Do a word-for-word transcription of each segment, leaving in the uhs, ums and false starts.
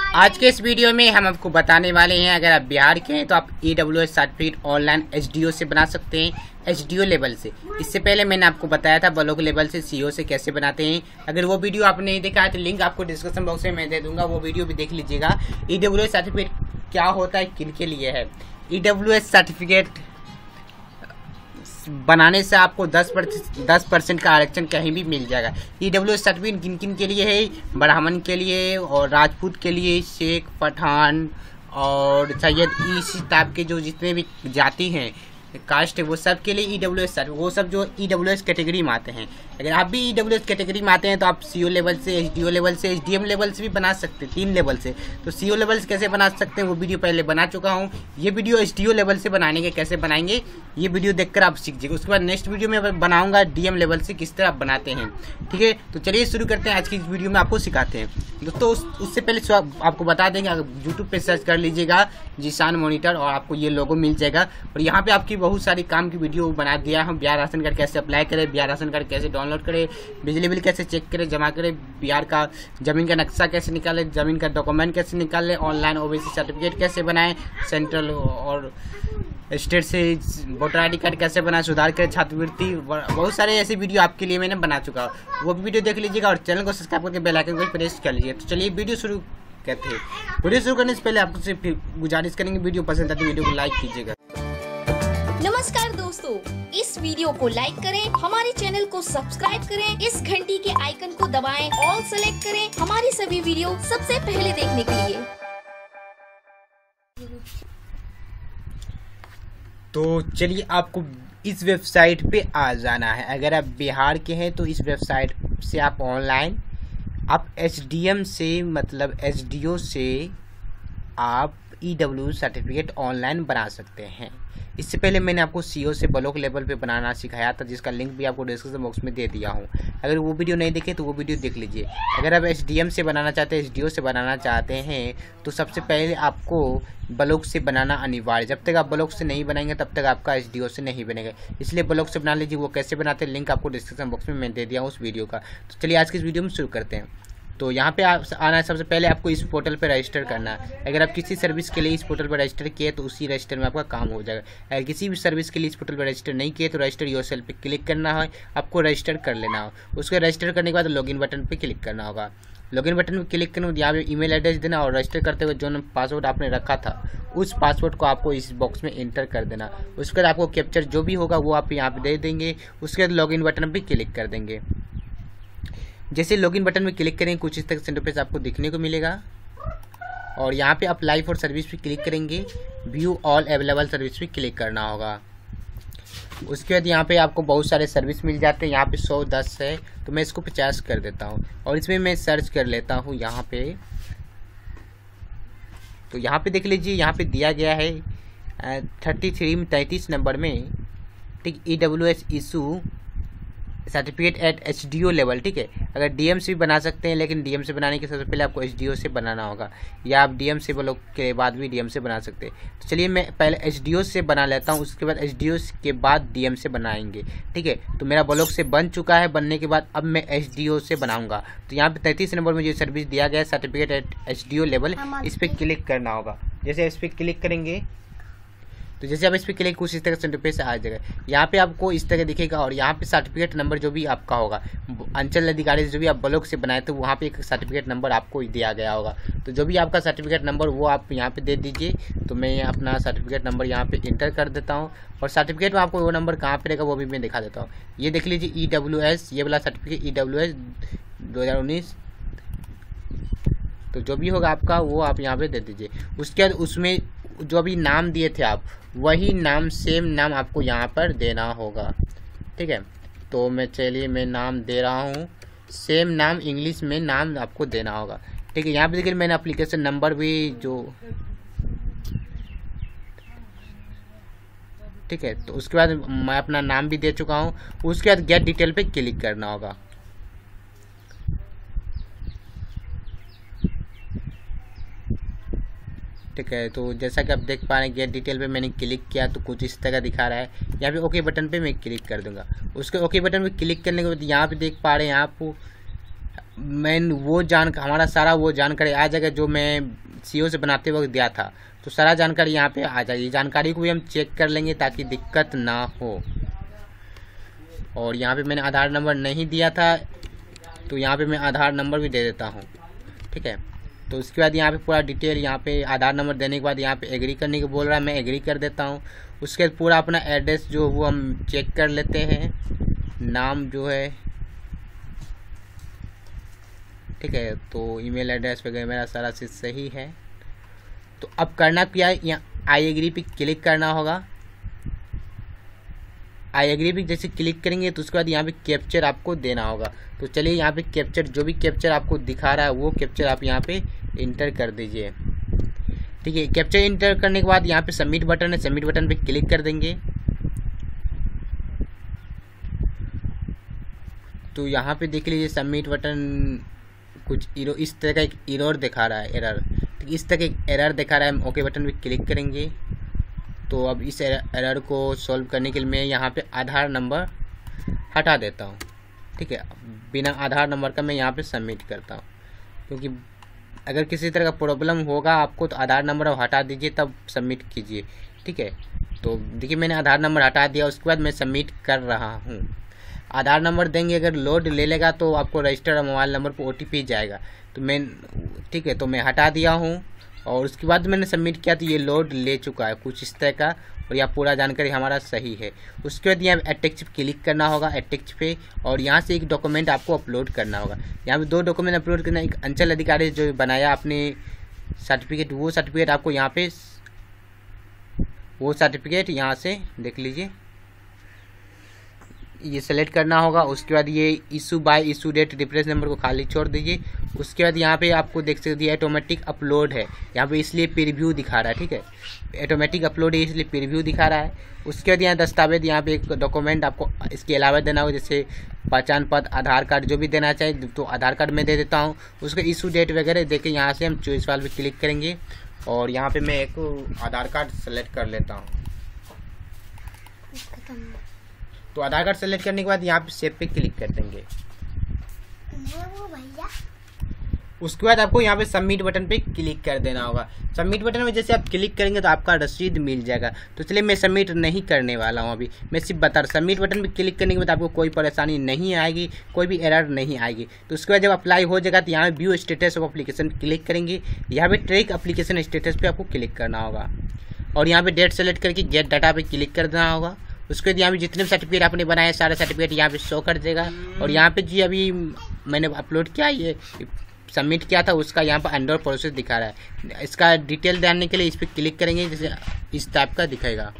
आज के इस वीडियो में हम आपको बताने वाले हैं, अगर आप बिहार के हैं तो आप E W S certificate online H D O से बना सकते हैं, एच डी ओ लेवल से। इससे पहले मैंने आपको बताया था ब्लॉक लेवल से सी ओ से कैसे बनाते हैं। अगर वो वीडियो आपने नहीं देखा है तो लिंक आपको डिस्क्रिप्शन बॉक्स में मैं दे दूंगा, वो वीडियो भी देख लीजिएगा। ई डब्ल्यू एस सर्टिफिकेट क्या होता है, किन के लिए है। ई डब्ल्यू एस सर्टिफिकेट बनाने से आपको दस दस परसेंट का आरक्षण कहीं भी मिल जाएगा। ई डब्ल्यू एस सर्टिफिकेट किन किन के लिए है, ब्राह्मण के लिए और राजपूत के लिए, शेख, पठान और सैयद, इस टाइप के जो जितने भी जाति हैं, कास्ट है, वो सब के लिए ई डब्ल्यू एस सर्टिफिकेट, वो सब जो ई डब्ल्यू एस कैटेगरी में आते हैं। अगर आप भी ई डब्ल्यू एस कैटेगरी में आते हैं तो आप सी ओ लेवल से, एच डी ओ लेवल से, एच डी एम लेवल से भी बना सकते हैं, तीन लेवल से। तो सी ओ लेवल से कैसे बना सकते हैं वो वीडियो पहले बना चुका हूँ। ये video H D O level से बनाने के कैसे बनाएंगे ये वीडियो देखकर आप सीख जाइए। उसके बाद नेक्स्ट वीडियो में बनाऊंगा डी एम लेवल से किस तरह आप बनाते हैं। ठीक है, तो चलिए शुरू करते हैं। आज की इस वीडियो में आपको सिखाते हैं दोस्तों। उस, उससे पहले आपको बता देंगे, यूट्यूब पे सर्च कर लीजिएगा जीशान मॉनिटर और आपको ये लोगो मिल जाएगा। और यहाँ पे आपकी बहुत सारी काम की वीडियो बना दिया हम। बिहार राशन कार्ड कैसे अप्लाई करें, बिहार राशन कार्ड कैसे डाउनलोड करें, बिजली बिल कैसे चेक करें, जमा करें, बिहार का जमीन का नक्शा कैसे निकालें, जमीन का डॉक्यूमेंट कैसे निकालें, online O B C certificate कैसे बनाएं, सेंट्रल और स्टेट से वोटर आई डी कार्ड कैसे बनाएं, सुधार करें, छात्रवृत्ति, बहुत सारे ऐसे वीडियो आपके लिए मैंने बना चुका हूँ। वो भी वीडियो देख लीजिएगा और चैनल को सब्सक्राइब करके बेल आइकन को प्रेस कर लीजिए। तो चलिए वीडियो शुरू करते हैं। वीडियो शुरू करने से पहले आपको सिर्फ गुजारिश करेंगे, वीडियो पसंद आती है वीडियो को लाइक कीजिएगा। नमस्कार दोस्तों, इस वीडियो को लाइक करें, हमारे चैनल को सब्सक्राइब करें, इस घंटी के आइकन को दबाएं, ऑल सेलेक्ट करें हमारी सभी वीडियो सबसे पहले देखने के लिए। तो चलिए आपको इस वेबसाइट पे आ जाना है। अगर आप बिहार के हैं तो इस वेबसाइट से आप ऑनलाइन आप एच डी एम से, मतलब एच डी ओ से आप ई डब्ल्यू सर्टिफिकेट ऑनलाइन बना सकते हैं। इससे पहले मैंने आपको सी ओ से ब्लॉक लेवल पे बनाना सिखाया था, जिसका लिंक भी आपको डिस्क्रिप्शन बॉक्स में दे दिया हूँ। अगर वो वीडियो नहीं देखे तो वो वीडियो देख लीजिए। अगर आप एच डी एम से बनाना चाहते हैं, एच डी ओ से बनाना चाहते हैं तो सबसे पहले आपको ब्लॉक से बनाना अनिवार्य। जब तक आप ब्लॉक से नहीं बनाएंगे तब तक आपका एच डी ओ से नहीं बनेगा, इसलिए ब्लॉक से बना लीजिए। वो कैसे बनाते हैं लिंक आपको डिस्क्रिप्शन बॉक्स में मैं दे दिया हूँ उस वीडियो का। तो चलिए आज की इस वीडियो में शुरू करते हैं। तो यहाँ पे आप आना है, सबसे पहले आपको इस पोर्टल पे रजिस्टर करना है। अगर आप किसी सर्विस के लिए इस पोर्टल पर रजिस्टर किए तो उसी रजिस्टर में आपका काम हो जाएगा। अगर किसी भी सर्विस के लिए इस पोर्टल पर रजिस्टर नहीं किए तो रजिस्टर योरसेल्फ पे क्लिक करना है, आपको रजिस्टर कर लेना हो। उसके रजिस्टर करने के बाद लॉगिन बटन पर क्लिक करना होगा। लॉगिन बटन पर क्लिक करने के बाद यहाँ पे ईमेल एड्रेस देना और रजिस्टर करते हुए जो पासवर्ड आपने रखा था उस पासवर्ड को आपको इस बॉक्स में इंटर कर देना। उसके बाद आपको कैप्चर जो भी होगा वो आप यहाँ पे दे देंगे। उसके बाद लॉगिन बटन पर क्लिक कर देंगे। जैसे लॉगिन बटन में क्लिक करेंगे कुछ इस तरह से इंटरफेस आपको दिखने को मिलेगा और यहाँ पे अप्लाई फॉर सर्विस पे क्लिक करेंगे, व्यू ऑल अवेलेबल सर्विस पे क्लिक करना होगा। उसके बाद यहाँ पे आपको बहुत सारे सर्विस मिल जाते हैं। यहाँ पे सौ दस है तो मैं इसको पचास कर देता हूँ और इसमें मैं सर्च कर लेता हूँ यहाँ पे। तो यहाँ पे देख लीजिए, यहाँ पे दिया गया है थर्टी थ्री में तैंतीस नंबर में, ठीक, E W S issue certificate at H D O level. ठीक है, अगर डी एम से भी बना सकते हैं, लेकिन डी एम से बनाने के सबसे पहले आपको एच डी ओ से बनाना होगा, या आप डी एम से ब्लॉक के बाद भी डी एम से बना सकते हैं। तो चलिए मैं पहले एच डी ओ से बना लेता हूँ, उसके बाद एच डी ओ के बाद डी एम से बनाएंगे। ठीक है, तो मेरा ब्लॉक से बन चुका है। बनने के बाद अब मैं एच डी ओ से बनाऊंगा। तो यहाँ पे तैंतीस नंबर में जो सर्विस दिया गया है certificate at H D O level, इस पर क्लिक करना होगा। जैसे इस पर क्लिक करेंगे तो जैसे आप इस पर क्लिक कुछ इस तरह से इंटरफेस आ जाएगा। यहाँ पे आपको इस तरह दिखेगा और यहाँ पे सर्टिफिकेट नंबर जो भी आपका होगा, अंचल अधिकारी जो भी आप ब्लॉक से बनाए थे वहाँ पे एक सर्टिफिकेट नंबर आपको दिया गया होगा। तो जो भी आपका सर्टिफिकेट नंबर वो आप यहाँ पे दे दीजिए। तो मैं अपना सर्टिफिकेट नंबर यहाँ पे इंटर कर देता हूँ और सर्टिफिकेट में आपको वो नंबर कहाँ पे रहेगा वो भी मैं दिखा देता हूँ। ये देख लीजिए, ई डब्ल्यू एस, ये वाला सर्टिफिकेट ई डब्ल्यू एस दो हज़ार उन्नीस। तो जो भी होगा आपका वो आप यहाँ पे दे दीजिए। उसके बाद उसमें जो भी नाम दिए थे आप, वही नाम, सेम नाम आपको यहाँ पर देना होगा। ठीक है, तो मैं चलिए मैं नाम दे रहा हूँ, सेम नाम इंग्लिश में नाम आपको देना होगा। ठीक है, यहाँ पे देखिए मैंने एप्लीकेशन नंबर भी जो, ठीक है, तो उसके बाद मैं अपना नाम भी दे चुका हूँ। उसके बाद गेट डिटेल पे क्लिक करना होगा। ठीक है, तो जैसा कि आप देख पा रहे हैं गेट डिटेल पे मैंने क्लिक किया तो कुछ इस तरह दिखा रहा है। यहाँ पे ओके बटन पे मैं क्लिक कर दूंगा। उसके ओके बटन पे क्लिक करने के बाद यहाँ पे देख पा रहे हैं आप मैं वो जान हमारा सारा वो जानकारी आ जाएगा जो मैं सीओ से बनाते वक्त दिया था, तो सारा जानकारी यहाँ पे आ जाएगी। जानकारी को भी हम चेक कर लेंगे ताकि दिक्कत ना हो। और यहाँ पे मैंने आधार नंबर नहीं दिया था, तो यहाँ पे मैं आधार नंबर भी दे देता हूँ, ठीक है। तो उसके बाद यहाँ पे पूरा डिटेल, यहाँ पे आधार नंबर देने के बाद यहाँ पे एग्री करने को बोल रहा है, मैं एग्री कर देता हूँ। उसके बाद पूरा अपना एड्रेस जो वो हम चेक कर लेते हैं, नाम जो है, ठीक है। तो ईमेल एड्रेस वगैरह मेरा सारा चीज़ सही है। तो अब करना क्या है, यहाँ आई एग्री पे क्लिक करना होगा। आई एग्री पे जैसे क्लिक करेंगे तो उसके बाद यहाँ पे कैप्चर आपको देना होगा। तो चलिए यहाँ पे कैप्चर, जो भी कैप्चर आपको दिखा रहा है वो कैप्चर आप यहाँ पे इंटर कर दीजिए, ठीक है। कैप्चर इंटर करने के बाद यहाँ पे सबमिट बटन है, सबमिट बटन पे क्लिक कर देंगे। तो यहाँ पे देख लीजिए सबमिट बटन कुछ इरो इस तरह का एक एरर दिखा रहा है, एरर इस तरह का एरर दिखा रहा है। हम ओके बटन पे क्लिक करेंगे। तो अब इस एरर को सॉल्व करने के लिए मैं यहाँ पे आधार नंबर हटा देता हूँ, ठीक है। बिना आधार नंबर का मैं यहाँ पे सबमिट करता हूँ, क्योंकि अगर किसी तरह का प्रॉब्लम होगा आपको तो आधार नंबर हटा दीजिए तब सबमिट कीजिए, ठीक है। तो देखिए मैंने आधार नंबर हटा दिया, उसके बाद मैं सबमिट कर रहा हूँ। आधार नंबर देंगे, अगर लोड ले लेगा तो आपको रजिस्टर्ड मोबाइल नंबर पर ओ टी पी जाएगा। तो मैं, ठीक है, तो मैं हटा दिया हूँ। और उसके बाद मैंने सबमिट किया तो ये लोड ले चुका है कुछ इस तरह का, और यहाँ पूरा जानकारी हमारा सही है। उसके बाद यहाँ अटैच पे क्लिक करना होगा, अटैच पे, और यहाँ से एक डॉक्यूमेंट आपको अपलोड करना होगा। यहाँ पे दो डॉक्यूमेंट अपलोड करना, एक अंचल अधिकारी जो बनाया आपने सर्टिफिकेट, वो सर्टिफिकेट आपको यहाँ पे, वो सर्टिफिकेट यहाँ से देख लीजिए, ये सेलेक्ट करना होगा। उसके बाद ये issue by issue date reference number को खाली छोड़ दीजिए। उसके बाद यहाँ पे आपको देख सकते हैं ऑटोमेटिक अपलोड है, यहाँ पे इसलिए प्रीव्यू दिखा रहा है, ठीक है। ऑटोमेटिक अपलोड है इसलिए प्रीव्यू दिखा रहा है। उसके बाद यहाँ दस्तावेज, यहाँ पे एक डॉक्यूमेंट आपको इसके अलावा देना होगा, जैसे पहचान पत्र, आधार कार्ड, जो भी देना चाहिए तो आधार कार्ड में दे देता हूँ। उसका इशू डेट वगैरह देके यहाँ से हम चॉइस वाले पे क्लिक करेंगे, और यहाँ पे मैं एक आधार कार्ड सेलेक्ट कर लेता हूँ। तो आधार कार्ड सेलेक्ट करने के बाद यहाँ पे सेव पे क्लिक कर देंगे। उसके बाद आपको यहाँ पे सबमिट बटन पे क्लिक कर देना होगा। सबमिट बटन में जैसे आप क्लिक करेंगे तो आपका रसीद मिल जाएगा। तो चलिए मैं सबमिट नहीं करने वाला हूँ अभी, मैं सिर्फ बता रहा। सबमिट बटन पे क्लिक करने के बाद आपको कोई परेशानी नहीं आएगी, कोई भी एरर नहीं आएगी। तो उसके बाद जब अप्लाई हो जाएगा तो यहाँ पे view status of application click करेंगे। यहाँ पे ट्रैक एप्लीकेशन स्टेटस पे आपको क्लिक करना होगा, और यहाँ पे डेट सेलेक्ट करके गेट डाटा पे क्लिक कर देना होगा। उसके बाद यहाँ पे जितने भी सर्टिफिकेट आपने बनाए सारे सर्टिफिकेट यहाँ पे शो कर देगा। और यहाँ पे जी अभी मैंने अपलोड किया, ये सबमिट किया था, उसका यहाँ पर अंडर प्रोसेस दिखा रहा है। इसका डिटेल जानने के लिए इस पर क्लिक करेंगे, जैसे इस टाइप का दिखाएगा।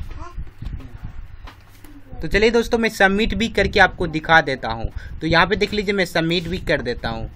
तो चलिए दोस्तों मैं सबमिट भी करके आपको दिखा देता हूँ। तो यहाँ पे देख लीजिए मैं सबमिट भी कर देता हूँ,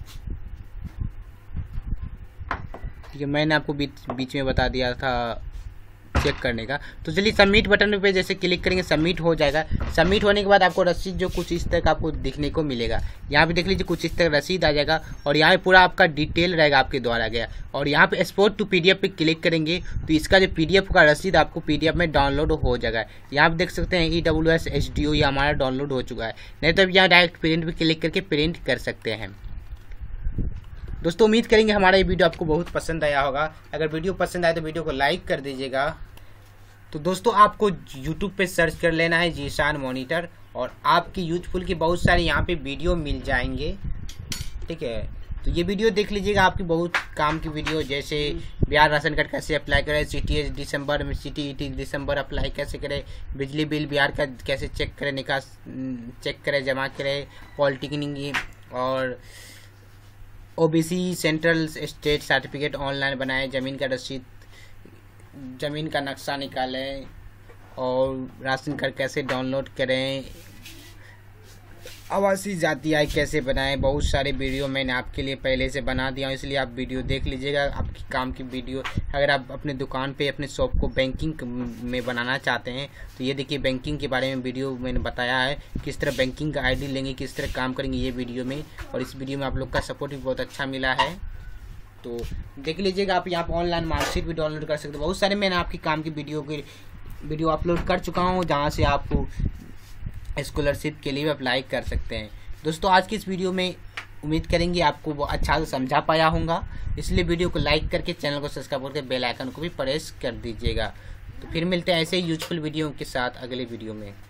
ठीक है। मैंने आपको बीच बीच में बता दिया था चेक करने का। तो चलिए सबमिट बटन पे जैसे क्लिक करेंगे सबमिट हो जाएगा। सबमिट होने के बाद आपको रसीद जो कुछ इस तरह का आपको दिखने को मिलेगा। यहाँ पे देख लीजिए कुछ इस तरह रसीद आ जाएगा, और यहाँ पे पूरा आपका डिटेल रहेगा आपके द्वारा गया। और यहाँ पे एक्सपोर्ट टू पीडीएफ पे क्लिक करेंगे तो इसका जो पीडीएफ का रसीद आपको पीडीएफ में डाउनलोड हो जाएगा। यहाँ पे देख सकते हैं E W S H D O ये हमारा डाउनलोड हो चुका है। नहीं तो यहाँ डायरेक्ट प्रिंट पे क्लिक करके प्रिंट कर सकते हैं। दोस्तों उम्मीद करेंगे हमारा ये वीडियो आपको बहुत पसंद आया होगा। अगर वीडियो पसंद आए तो वीडियो को लाइक कर दीजिएगा। तो दोस्तों आपको यूट्यूब पे सर्च कर लेना है जीशान मॉनिटर, और आपकी यूजफुल की बहुत सारे यहाँ पे वीडियो मिल जाएंगे, ठीक है। तो ये वीडियो देख लीजिएगा, आपकी बहुत काम की वीडियो, जैसे बिहार राशन कार्ड कैसे अप्लाई करें, सीटीएस दिसंबर में, सीटीईटी दिसंबर अप्लाई कैसे करें, बिजली बिल बिहार का कैसे चेक करें, निकास चेक करें, जमा करें, पॉलिटेक्निक और OBC central state certificate online बनाए, ज़मीन का रसीद, ज़मीन का नक्शा निकालें, और राशन कार्ड कैसे डाउनलोड करें, आवासीय जाति आय कैसे बनाएं। बहुत सारे वीडियो मैंने आपके लिए पहले से बना दिया हूं, इसलिए आप वीडियो देख लीजिएगा। आपकी काम की वीडियो, अगर आप अपने दुकान पे अपने शॉप को बैंकिंग में बनाना चाहते हैं तो ये देखिए बैंकिंग के बारे में वीडियो मैंने बताया है, किस तरह बैंकिंग का आईडी लेंगे, किस तरह काम करेंगे ये वीडियो में। और इस वीडियो में आप लोग का सपोर्ट भी बहुत अच्छा मिला है, तो देख लीजिएगा। आप यहाँ पर ऑनलाइन मार्कशीट भी डाउनलोड कर सकते हो। बहुत सारे मैंने आपकी काम की वीडियो की वीडियो अपलोड कर चुका हूँ, जहाँ से आपको स्कॉलरशिप के लिए भी अप्लाई कर सकते हैं। दोस्तों आज की इस वीडियो में उम्मीद करेंगे आपको वो अच्छा से समझा पाया होगा, इसलिए वीडियो को लाइक करके चैनल को सब्सक्राइब करके बेल आइकन को भी प्रेस कर दीजिएगा। तो फिर मिलते हैं ऐसे ही यूजफुल वीडियो के साथ अगले वीडियो में।